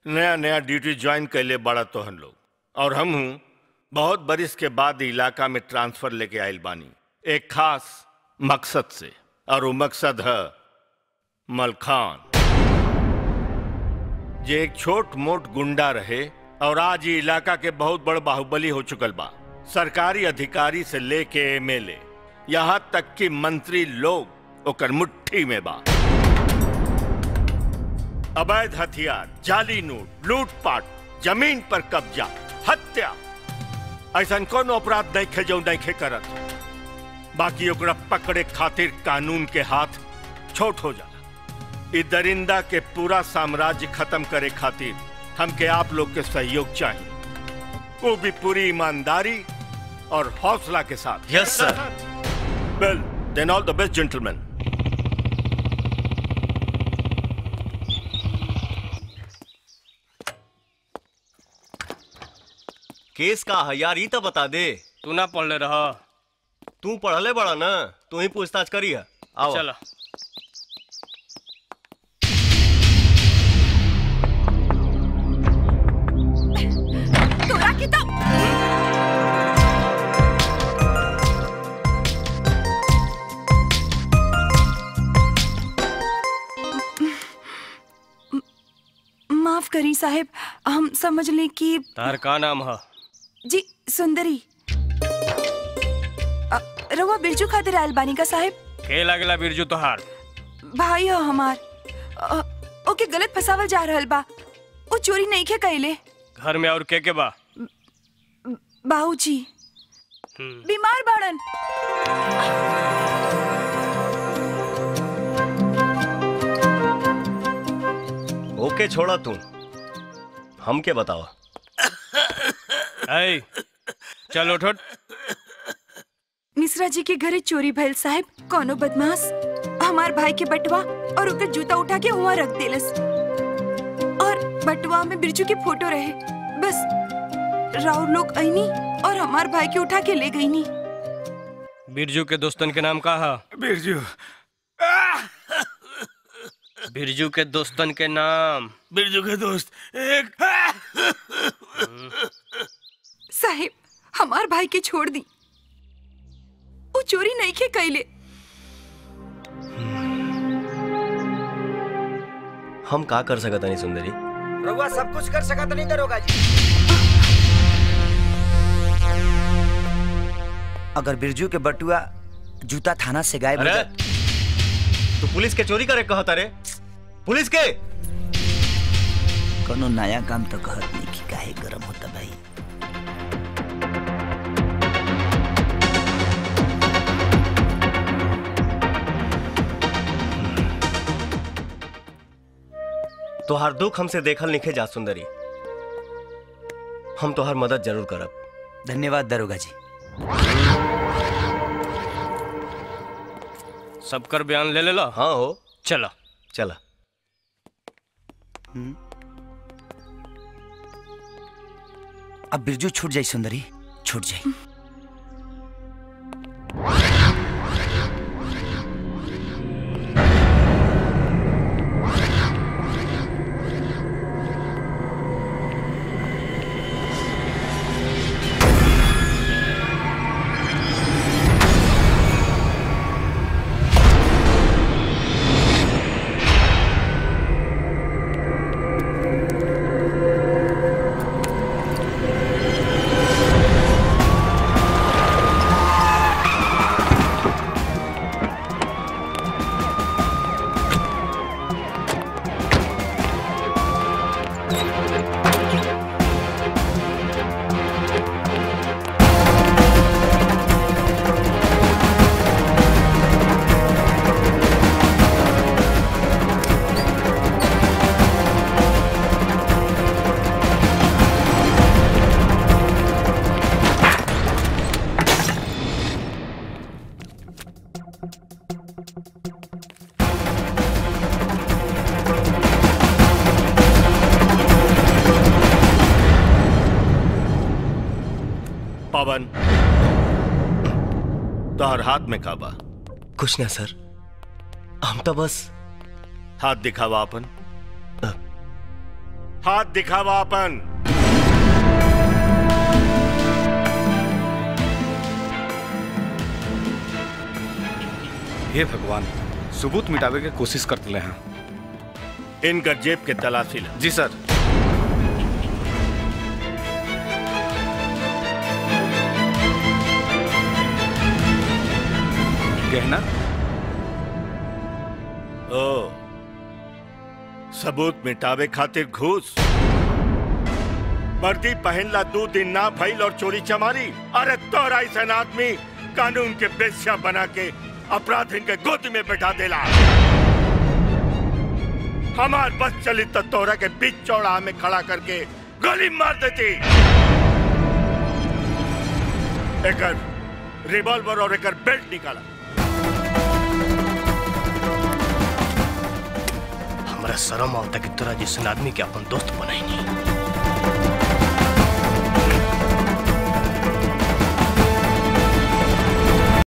नया नया duty join कर ले बड़ा तोहन लोग, और हम हूँ बहुत बरिस के बाद इलाका में ट्रांसफर लेके आयल बानी एक खास मकसद से, और वो मकसद है मलखान, जे एक छोट मोट गुंडा रहे और आज ये इलाका के बहुत बड़ बाहुबली हो चुकल बा। सरकारी अधिकारी से लेके एमएलए यहाँ तक कि मंत्री लोग ओकर मुट्ठी में बा। अवैध हथियार, जाली नोट, लूटपाट, जमीन पर कब्जा, हत्या, ऐसा कौन अपराध नहीं खे जो नहीं करत। बाकी ओकरा पकड़े खातिर कानून के हाथ छोट हो जाला। इस दरिंदा के पूरा साम्राज्य खत्म करे खातिर हमके आप लोग के सहयोग चाहिए, वो भी पूरी ईमानदारी और हौसला के साथ। Yes sir. Well then all the best gentleman. Case का है यार, ये तो बता दे। तू ना पढ़ले रहा? तू पढ़ले बड़ा ना, तू ही पूछताछ करी है। आओ चला। तोरा की तो माफ करी साहेब, हम समझ लें कि तार का नाम है? जी सुंदरी। रवा बिरजू खातिर आयल बानी का साहेब? के लागला बिरजू तोहार? भाई हो हमार। ओके गलत फसावल जा रहल बा, वो चोरी नहीं के कैले। घर में और के बा? बाबूजी बीमार बाड़न। ओके छोड़ा तू, हम के बताओ। ऐ चल उठ। मिश्रा जी के घरे चोरी भइल साहब। कोनो बदमाश हमार भाई के बटवा और ओकर जूता उठा के वहाँ रख देलस, और बटवा में बिरजू की फोटो रहे। बस राउर लोग आईनी और हमार भाई के उठा के ले गईनी। बिरजू के दोस्तन के नाम का है? बिरजू। बिरजू के दोस्तन के नाम? बिरजू के दोस्त एक। साहिब हमार भाई के छोड़ दी, वो चोरी नहीं के कैले। हम का कर सकत नहीं सुंदरी? रउआ सब कुछ कर सकत नहीं दरोगा जी। अगर बिरजू के बटुआ जूता थाना से गायब हो जाए। तू पुलिस के चोरी करे कहता रे? पुलिस के कोनो नया काम तो कहत नहीं कि काहे गरम होता भाई। तोहार दुख हमसे देखल निखे जा सुंदरी, हम तोहार मदद जरूर करब। धन्यवाद दरोगा जी। सबकर बयान ले लो। हाँ हो। चला चला। अब बिरजू छूट जाई सुंदरी, छूट जाई। पवन, तोहर हाथ में काबा? कुछ ना सर, हम तो बस। हाथ दिखावा अपन। हाथ दिखावा अपन। हे भगवान, सबूत मिटावे के कोशिश करते हैं। इनकर जेब के तलाशी ले। जी सर। गहना? ओ, सबूत मिटावे खातिर घूस। वर्दी पहनला 2 दिन ना भइल और चोरी चमारी। अरे तोरा ऐसा आदमी कानून के बेस्या बना के अपराधी के गोद में बैठा देला। हमार बस चली तो तोरा के बीच चौड़ा में खड़ा करके गोली मार देती। एकर रिवॉल्वर और एकर बेल्ट निकाला। हमरा शर्म आवता कि तोरा जैसन आदमी के अपन दोस्त बनाई नहीं।